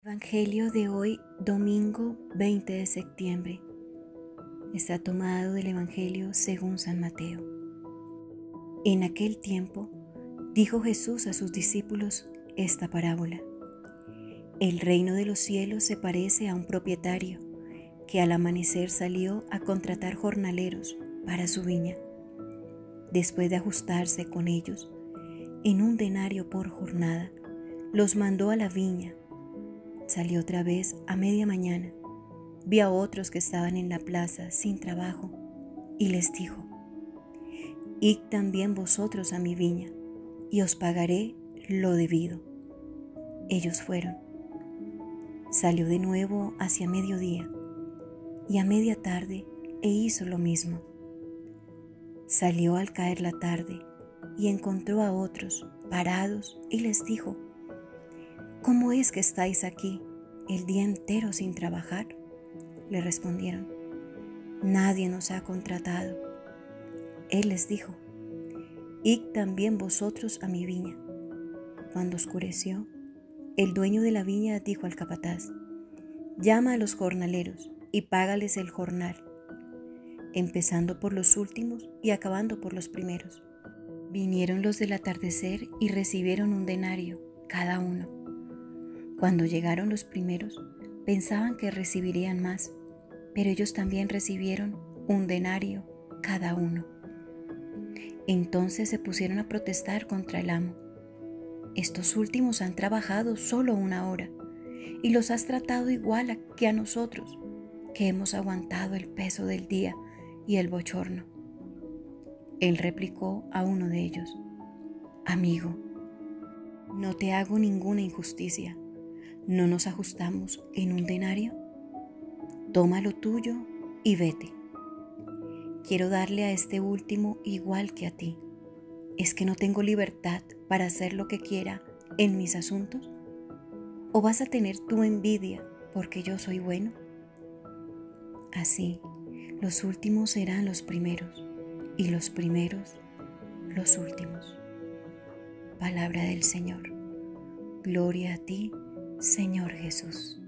Evangelio de hoy, domingo 20 de septiembre. Está tomado del Evangelio según San Mateo. En aquel tiempo, dijo Jesús a sus discípulos esta parábola. El reino de los cielos se parece a un propietario que al amanecer salió a contratar jornaleros para su viña. Después de ajustarse con ellos, en un denario por jornada, los mandó a la viña. Salió otra vez a media mañana, vio a otros que estaban en la plaza sin trabajo y les dijo: Id también vosotros a mi viña y os pagaré lo debido. Ellos fueron. Salió de nuevo hacia mediodía y a media tarde hizo lo mismo. Salió al caer la tarde y encontró a otros parados y les dijo: ¿Cómo es que estáis aquí el día entero sin trabajar? Le respondieron: Nadie nos ha contratado. Él les dijo: Id también vosotros a mi viña. Cuando oscureció, el dueño de la viña dijo al capataz: Llama a los jornaleros y págales el jornal, empezando por los últimos y acabando por los primeros. Vinieron los del atardecer y recibieron un denario cada uno. Cuando llegaron los primeros, pensaban que recibirían más, pero ellos también recibieron un denario cada uno. Entonces se pusieron a protestar contra el amo. Estos últimos han trabajado solo 1 hora y los has tratado igual que a nosotros, que hemos aguantado el peso del día y el bochorno. Él replicó a uno de ellos: Amigo, no te hago ninguna injusticia. ¿No nos ajustamos en un denario? Toma lo tuyo y vete. Quiero darle a este último igual que a ti. ¿Es que no tengo libertad para hacer lo que quiera en mis asuntos? ¿O vas a tener tu envidia porque yo soy bueno? Así, los últimos serán los primeros y los primeros los últimos. Palabra del Señor. Gloria a ti, Señor Jesús.